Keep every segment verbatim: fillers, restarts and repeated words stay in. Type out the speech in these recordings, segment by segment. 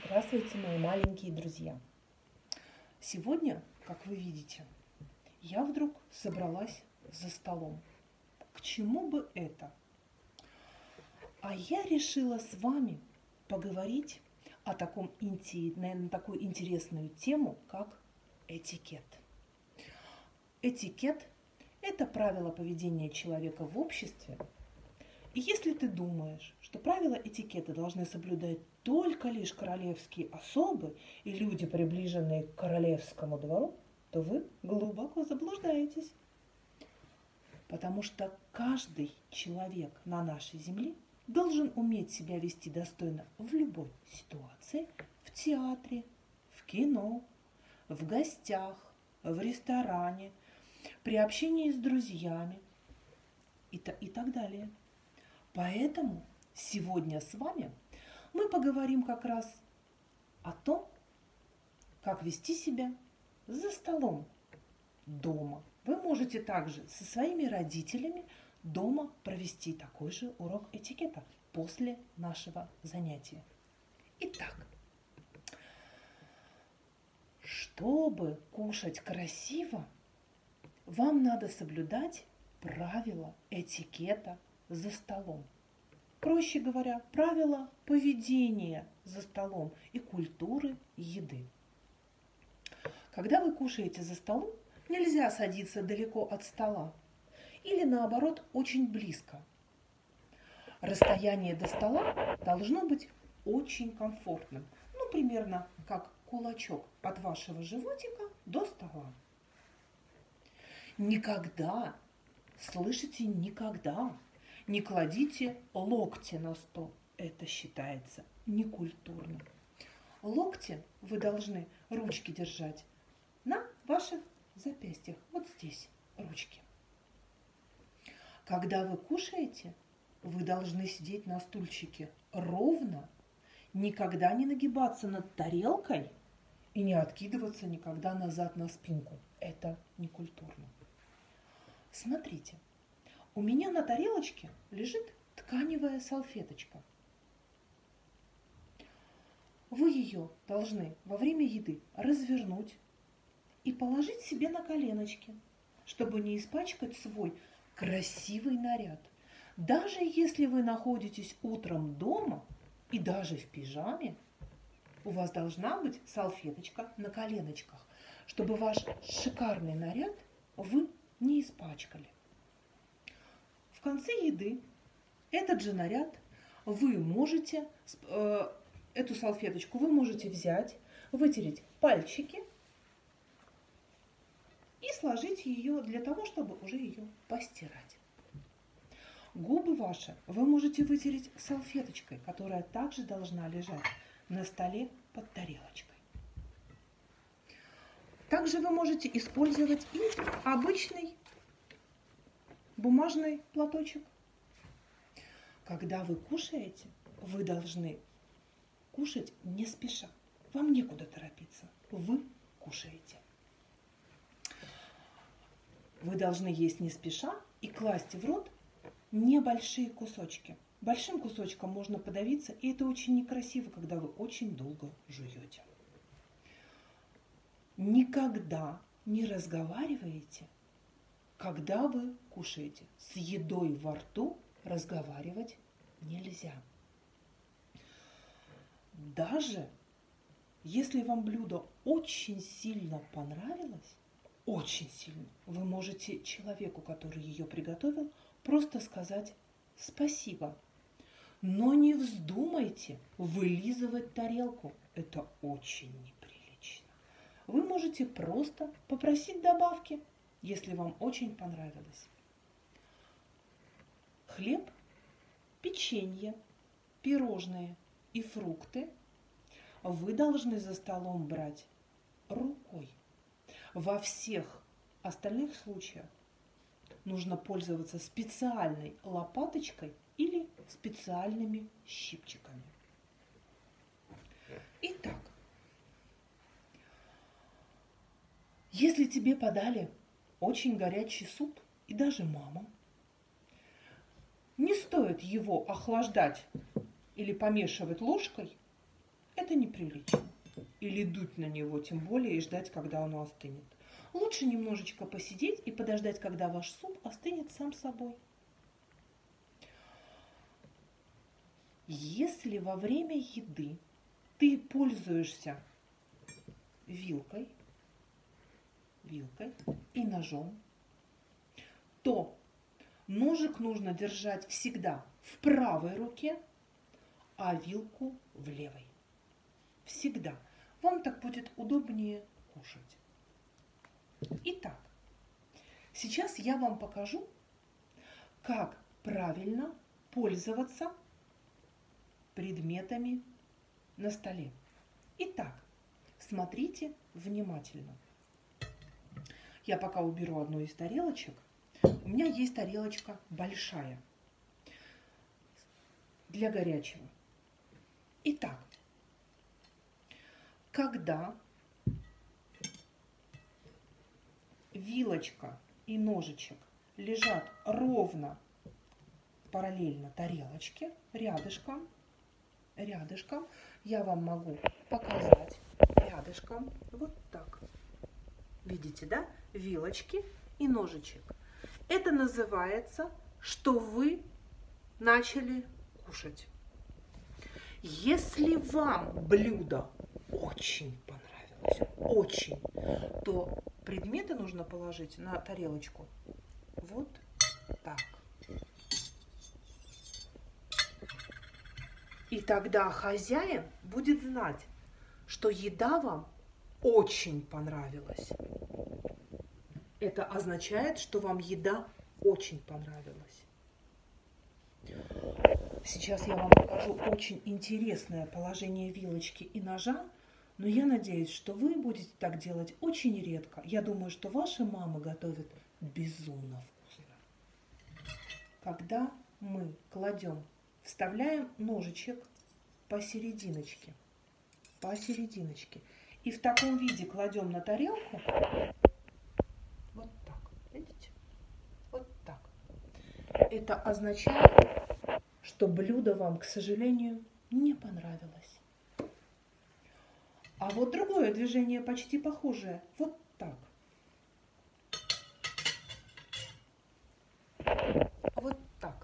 Здравствуйте, мои маленькие друзья! Сегодня, как вы видите, я вдруг собралась за столом. К чему бы это? А я решила с вами поговорить о таком, наверное, такую интересную тему, как этикет. Этикет – это правила поведения человека в обществе. И если ты думаешь, что правила этикета должны соблюдать только лишь королевские особы и люди, приближенные к королевскому двору, то вы глубоко заблуждаетесь. Потому что каждый человек на нашей земле должен уметь себя вести достойно в любой ситуации, в театре, в кино, в гостях, в ресторане, при общении с друзьями и, и так далее. Поэтому сегодня с вами мы поговорим как раз о том, как вести себя за столом дома. Вы можете также со своими родителями дома провести такой же урок этикета после нашего занятия. Итак, чтобы кушать красиво, вам надо соблюдать правила этикета за столом. Проще говоря, правила поведения за столом и культуры еды. Когда вы кушаете за столом, нельзя садиться далеко от стола или наоборот очень близко. Расстояние до стола должно быть очень комфортным, ну примерно как кулачок от вашего животика до стола. Никогда, слышите, никогда не кладите локти на стол. Это считается некультурным. Локти вы должны ручки держать на ваших запястьях. Вот здесь ручки. Когда вы кушаете, вы должны сидеть на стульчике ровно, никогда не нагибаться над тарелкой и не откидываться никогда назад на спинку. Это некультурно. Смотрите. У меня на тарелочке лежит тканевая салфеточка. Вы ее должны во время еды развернуть и положить себе на коленочки, чтобы не испачкать свой красивый наряд. Даже если вы находитесь утром дома и даже в пижаме, у вас должна быть салфеточка на коленочках, чтобы ваш шикарный наряд вы не испачкали. В конце еды этот же наряд вы можете, э, эту салфеточку вы можете взять, вытереть пальчики и сложить ее для того, чтобы уже ее постирать. Губы ваши вы можете вытереть салфеточкой, которая также должна лежать на столе под тарелочкой. Также вы можете использовать и обычный бумажный платочек. Когда вы кушаете, вы должны кушать не спеша. Вам некуда торопиться. Вы кушаете. Вы должны есть не спеша и класть в рот небольшие кусочки. Большим кусочком можно подавиться, и это очень некрасиво, когда вы очень долго жуете. Никогда не разговаривайте, когда вы кушаете. С едой во рту разговаривать нельзя. Даже если вам блюдо очень сильно понравилось, очень сильно, вы можете человеку, который ее приготовил, просто сказать спасибо. Но не вздумайте вылизывать тарелку. Это очень неприлично. Вы можете просто попросить добавки, если вам очень понравилось. Хлеб, печенье, пирожные и фрукты вы должны за столом брать рукой. Во всех остальных случаях нужно пользоваться специальной лопаточкой или специальными щипчиками. Итак, если тебе подали очень горячий суп, и даже мама, не стоит его охлаждать или помешивать ложкой, это неприлично. Или дуть на него, тем более, и ждать, когда он остынет. Лучше немножечко посидеть и подождать, когда ваш суп остынет сам собой. Если во время еды ты пользуешься вилкой, вилкой и ножом, то ножик нужно держать всегда в правой руке, а вилку в левой. Всегда. Вам так будет удобнее кушать. Итак, сейчас я вам покажу, как правильно пользоваться предметами на столе. Итак, смотрите внимательно. Я пока уберу одну из тарелочек. У меня есть тарелочка большая для горячего. Итак, когда вилочка и ножичек лежат ровно параллельно тарелочке, рядышком, рядышком, я вам могу показать рядышком, вот так. Видите, да? Вилочки и ножичек. Это называется, что вы начали кушать. Если вам блюдо очень понравилось, очень, то предметы нужно положить на тарелочку вот так. И тогда хозяин будет знать, что еда вам очень понравилась. Это означает, что вам еда очень понравилась. Сейчас я вам покажу очень интересное положение вилочки и ножа, но я надеюсь, что вы будете так делать очень редко. Я думаю, что ваши мамы готовят безумно вкусно. Когда мы кладем, вставляем ножичек посерединочке, посерединочке, и в таком виде кладем на тарелку, вот так, видите, вот так. Это означает, что блюдо вам, к сожалению, не понравилось. А вот другое движение почти похожее. Вот так. Вот так.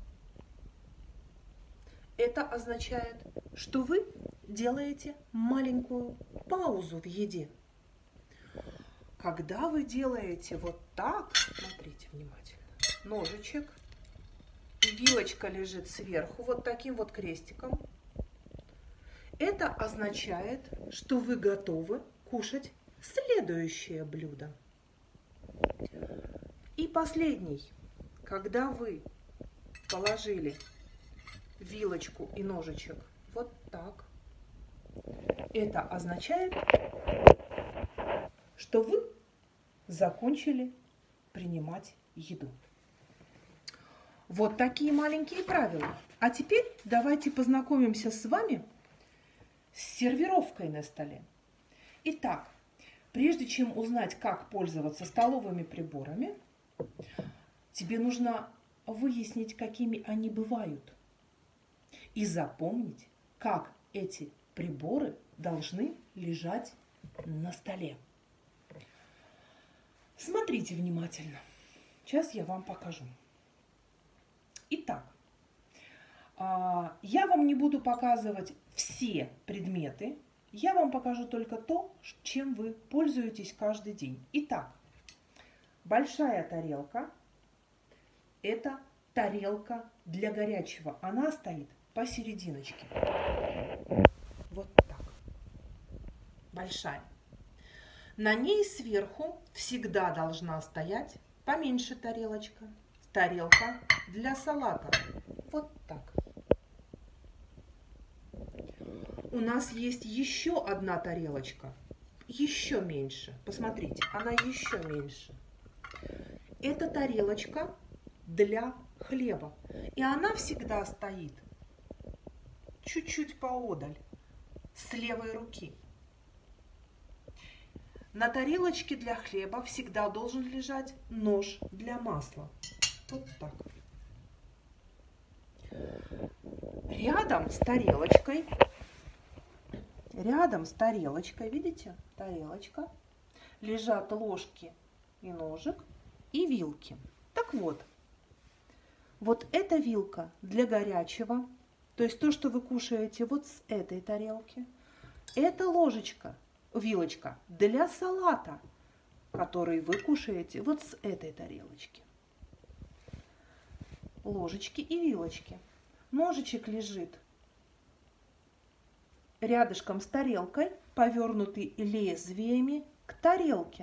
Это означает, что вы делаете маленькую паузу в еде. Когда вы делаете вот так, смотрите внимательно, ножичек, вилочка лежит сверху вот таким вот крестиком, это означает, что вы готовы кушать следующее блюдо. И последний, когда вы положили вилочку и ножичек вот так, это означает, что вы закончили принимать еду. Вот такие маленькие правила. А теперь давайте познакомимся с вами с сервировкой на столе. Итак, прежде чем узнать, как пользоваться столовыми приборами, тебе нужно выяснить, какими они бывают, и запомнить, как эти приборы должны лежать на столе. Смотрите внимательно. Сейчас я вам покажу. Итак, я вам не буду показывать все предметы, я вам покажу только то, чем вы пользуетесь каждый день. Итак, большая тарелка – это тарелка для горячего. Она стоит посерединочке. Вот так. Большая. На ней сверху всегда должна стоять поменьше тарелочка. Тарелка для салата. Вот так. У нас есть еще одна тарелочка. Еще меньше. Посмотрите, она еще меньше. Это тарелочка для хлеба. И она всегда стоит чуть-чуть поодаль, с левой руки. На тарелочке для хлеба всегда должен лежать нож для масла. Вот так. Рядом с тарелочкой рядом с тарелочкой, видите, тарелочка, лежат ложки и ножик и вилки. Так вот, вот эта вилка для горячего, то есть то, что вы кушаете вот с этой тарелки. Это ложечка, вилочка для салата, который вы кушаете вот с этой тарелочки. Ложечки и вилочки. Ножичек лежит рядышком с тарелкой, повернутый лезвиями к тарелке.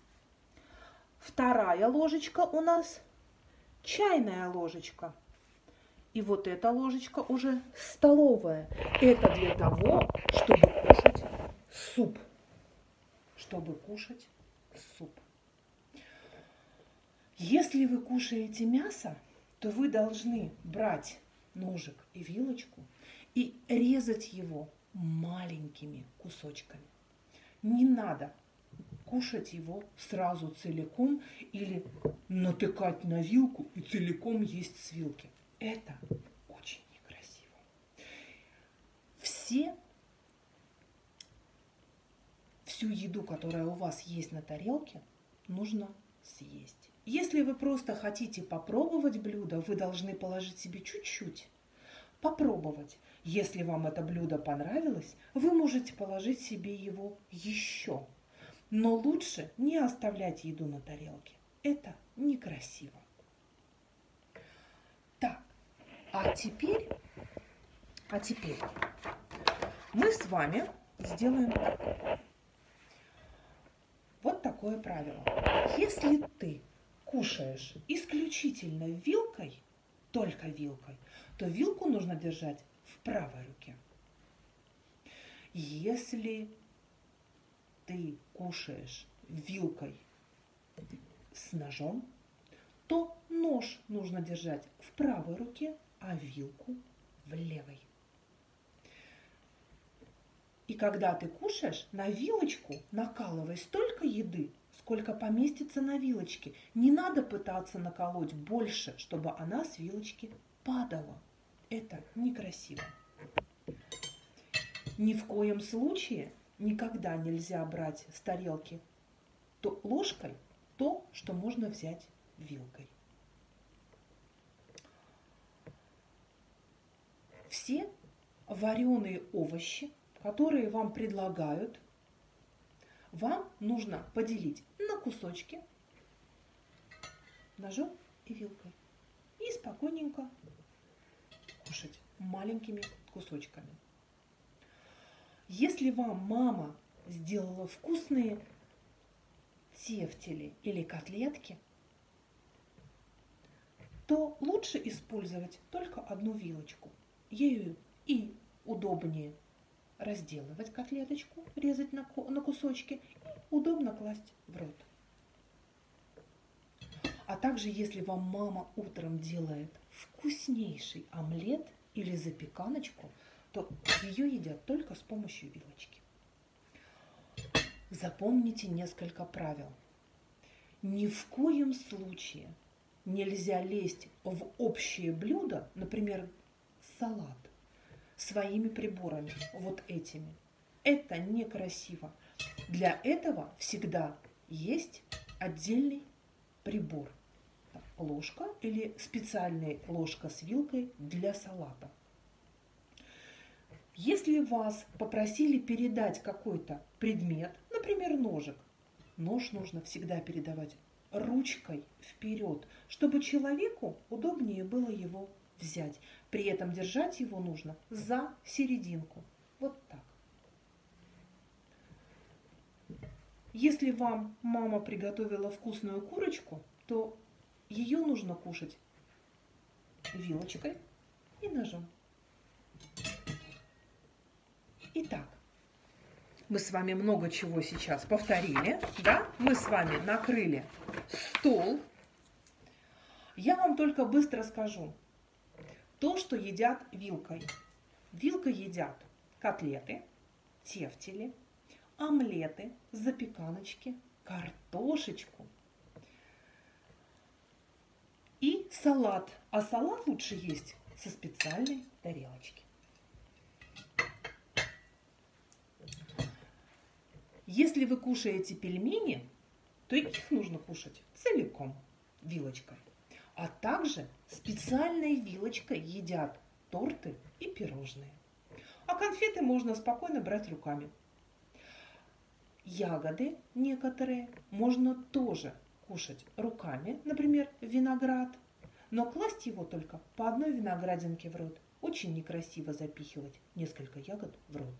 Вторая ложечка у нас чайная ложечка. И вот эта ложечка уже столовая. Это для того, чтобы кушать суп. Чтобы кушать суп. Если вы кушаете мясо, то вы должны брать ножик и вилочку и резать его маленькими кусочками. Не надо кушать его сразу целиком или натыкать на вилку и целиком есть с вилки. Это очень некрасиво. Все, всю еду, которая у вас есть на тарелке, нужно съесть. Если вы просто хотите попробовать блюдо, вы должны положить себе чуть-чуть. Попробовать. Если вам это блюдо понравилось, вы можете положить себе его еще. Но лучше не оставлять еду на тарелке. Это некрасиво. Так, а теперь, а теперь мы с вами сделаем вот такое правило. Если ты кушаешь исключительно вилкой, только вилкой, то вилку нужно держать в правой руке. Если ты кушаешь вилкой с ножом, то нож нужно держать в правой руке, а вилку в левой. И когда ты кушаешь, на вилочку накалывай столько еды, сколько поместится на вилочке. Не надо пытаться наколоть больше, чтобы она с вилочки падала. Это некрасиво. Ни в коем случае никогда нельзя брать с тарелки то ложкой то, что можно взять вилкой. Все вареные овощи, которые вам предлагают, вам нужно поделить на кусочки ножом и вилкой. И спокойненько кушать маленькими кусочками. Если вам мама сделала вкусные тефтели или котлетки, то лучше использовать только одну вилочку. Ею и удобнее разделывать котлеточку, резать на кусочки, и удобно класть в рот. А также, если вам мама утром делает вкуснейший омлет или запеканочку, то ее едят только с помощью вилочки. Запомните несколько правил. Ни в коем случае нельзя лезть в общее блюдо, например, салат, своими приборами, вот этими. Это некрасиво. Для этого всегда есть отдельный прибор. Ложка или специальная ложка с вилкой для салата. Если вас попросили передать какой-то предмет, например, ножик, нож нужно всегда передавать ручкой вперед, чтобы человеку удобнее было его взять. При этом держать его нужно за серединку. Вот так. Если вам мама приготовила вкусную курочку, то ее нужно кушать вилочкой и ножом. Итак, мы с вами много чего сейчас повторили, да? Мы с вами накрыли стол. Я вам только быстро скажу. То, что едят вилкой. Вилкой едят котлеты, тефтели, омлеты, запеканочки, картошечку и салат. А салат лучше есть со специальной тарелочки. Если вы кушаете пельмени, то их нужно кушать целиком, вилочкой. А также специальной вилочкой едят торты и пирожные. А конфеты можно спокойно брать руками. Ягоды некоторые можно тоже кушать руками, например, виноград, но класть его только по одной виноградинке в рот. Очень некрасиво запихивать несколько ягод в рот.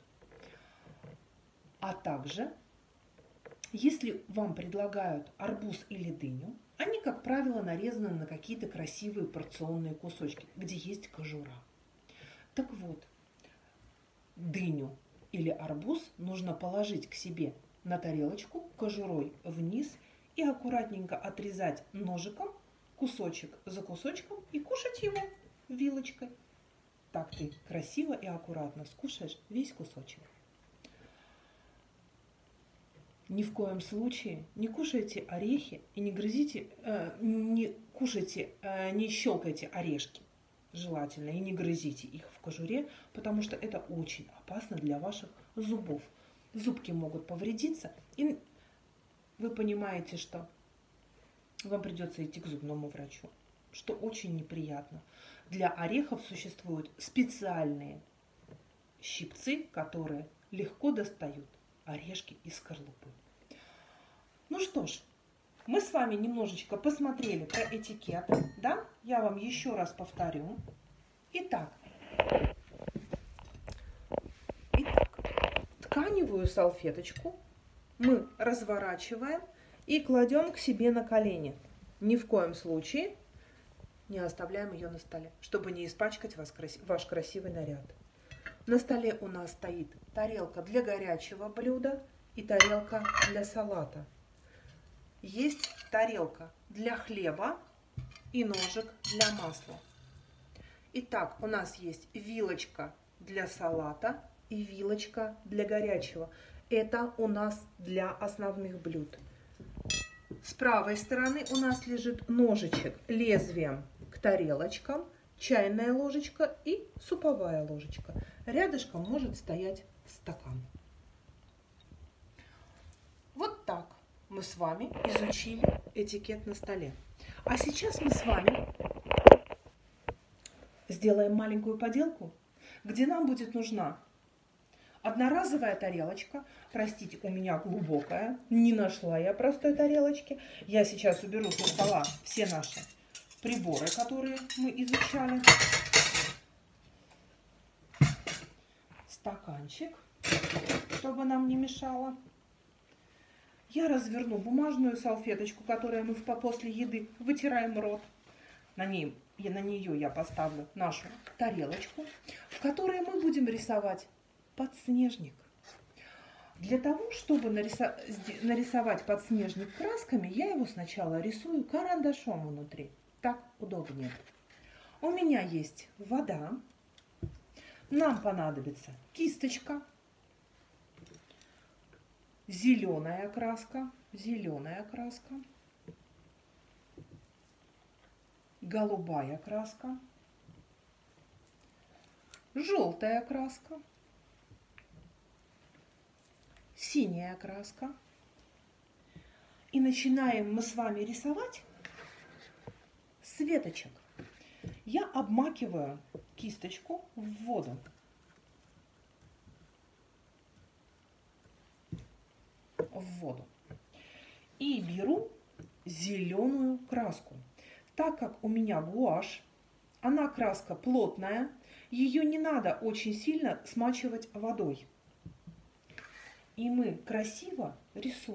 А также, если вам предлагают арбуз или дыню, они, как правило, нарезаны на какие-то красивые порционные кусочки, где есть кожура. Так вот, дыню или арбуз нужно положить к себе на тарелочку кожурой вниз и аккуратненько отрезать ножиком кусочек за кусочком и кушать его вилочкой. Так ты красиво и аккуратно скушаешь весь кусочек. Ни в коем случае не кушайте орехи и не грызите, э, не кушайте, э, не щелкайте орешки. Желательно и не грызите их в кожуре, потому что это очень опасно для ваших зубов. Зубки могут повредиться, и вы понимаете, что вам придется идти к зубному врачу, что очень неприятно. Для орехов существуют специальные щипцы, которые легко достают орешки из скорлупы. Ну что ж, мы с вами немножечко посмотрели про этикет, да? Я вам еще раз повторю. Итак, итак, тканевую салфеточку мы разворачиваем и кладем к себе на колени. Ни в коем случае не оставляем ее на столе, чтобы не испачкать вас, ваш красивый наряд. На столе у нас стоит тарелка для горячего блюда и тарелка для салата. Есть тарелка для хлеба и ножик для масла. Итак, у нас есть вилочка для салата и вилочка для горячего. Это у нас для основных блюд. С правой стороны у нас лежит ножичек лезвием к тарелочкам, чайная ложечка и суповая ложечка. Рядышком может стоять стакан. Вот так мы с вами изучили этикет на столе. А сейчас мы с вами сделаем маленькую поделку, где нам будет нужна одноразовая тарелочка. Простите, у меня глубокая, не нашла я простой тарелочки. Я сейчас уберу со стола все наши приборы, которые мы изучали. Стаканчик, чтобы нам не мешало. Я разверну бумажную салфеточку, которую мы после еды вытираем рот. На ней, на нее я поставлю нашу тарелочку, в которой мы будем рисовать подснежник. Для того, чтобы нарисовать подснежник красками, я его сначала рисую карандашом внутри. Так удобнее. У меня есть вода. Нам понадобится кисточка, зеленая краска, зеленая краска, голубая краска, желтая краска, синяя краска. И начинаем мы с вами рисовать с веточек. Я обмакиваю кисточку в воду. В воду. И беру зеленую краску. Так как у меня гуашь, она краска плотная, ее не надо очень сильно смачивать водой. И мы красиво рисуем.